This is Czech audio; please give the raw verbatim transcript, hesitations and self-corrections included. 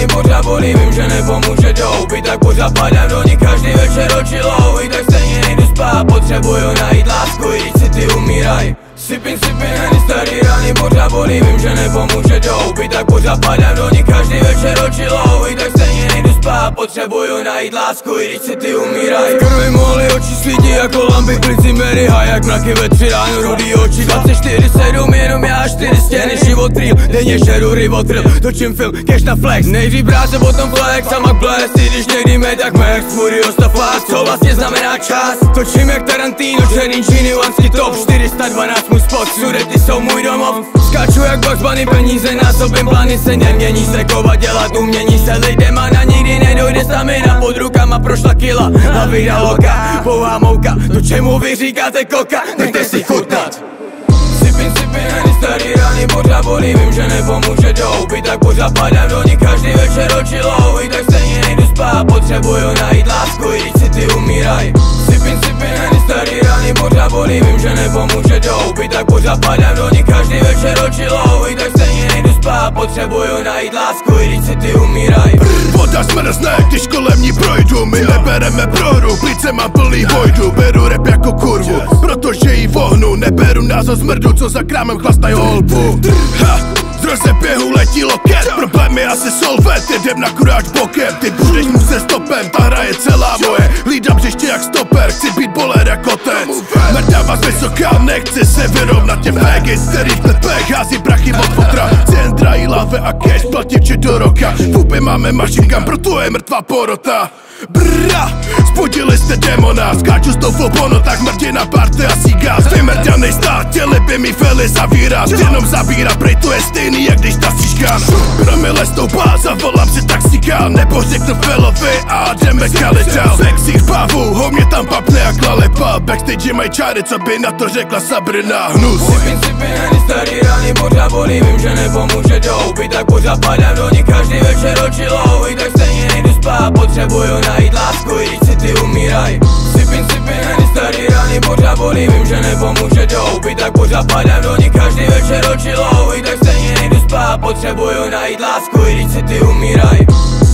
rány pořád bolí, vím, že nepomůže doupy, tak pořád padám do ní každý večer oči louhy. Tak stejně nejdu spát, potřebuju najít lásku, i když si ty umíraj. Sipin, sipin, heny, starý rány pořád bolí, vím, že nepomůže doupy, tak pořád padám do ní každý večer oči louhy. Tak stejně nejdu spát, potřebuju najít lásku, i když si ty umíraj. V krvi mohly oči svítí jako lampy, klici Mary High, jak mraky ve tři ráno, rudý oči dvacet čtyři sedm, jenom já a čtyři stěny, život rýl, denně žeru rivotril, točím film, cash na flex, nejdřív práce, potom flex, a mak bless, i když někdy mě tak mex, smůry ostafás, co vlastně znamená čas, točím jak Tarantino, černý džíny, lanský top, čtyři sta dvanáct můj spot, sudety jsou můj domov, skáču jak Bugs Bunny, peníze násobím, plány se nemění, se kovat, dělat umění se lidem a na nikdy nedojde stamina, pod rukama prošla kila, hlavíra loka, pouhá mouka, to čemu vy říkáte koka, nechte si chutnat. Sipin, sipin, heny, starý rány pořád bolí, vím, že nepomůže doupy, tak pořád padám do ní každý večer oči louhy. Tak stejně nejdu spát, potřebuju najít lásku, i když si ty umíraj. Sipin, sipin, heny, starý rány pořád bolí, vím, že nepomůže doupy, tak pořád padám do ní každý večer oči louhy. Tak stejně nejdu spát, potřebuju najít lásku, i když si ty umíraj. Voda smrzne, když kolem ní projdu, my nebereme prohru, plíce mám plný vojdu, beru rap jako kurvu, protože jí vohnu, neberu názor zmrdu, co za krámem chlastaj holbu. Ha, z rozeběhu letí loket, problém je asi solvet, jedem na kuráč bokem, ty budeš muset stopem, ta hra je celá moje, hlídám břiště jak stoper, chci být boler jako otec. Mrdava z vysoká, nechci se vyrovnat těm fagis, který v klepech hází prachy od fotra, centra i láve a cash, platí včet do roka, v hubě máme mašinkám, proto je mrtvá porota. Brra, spudili jste demona, skáču s tou fobono, tak mrdě na parte a sígás. Vymrďanej stát, chtěli by mi fely zavírat, jenom zabírá, prej to je stejný, jak když ta stříškán. Promile stoupá, zavolám si taxíka, nebo řeknu felovi a jdeme kalečal. Sexy bavu, ho mě tam papne jak lalepa, backstage mají čáry, co by na to řekla Sabrina Hnus. Sipin, sipin, heny, starý rány pořád bolí, vím, že nepomůže doupy, tak pořád padám do ní každý večer oči louhy. Tak stejně nejdu spát, potřebuju najít lásku, i když si ty umíraj. Sipin, sipin, heny, starý rány pořád bolí, vím, že nepomůže doupy, tak pořád padám do ní každý večer oči louhy. Tak stejně nejdu spát, potřebuju najít lásku, i když si ty umíraj.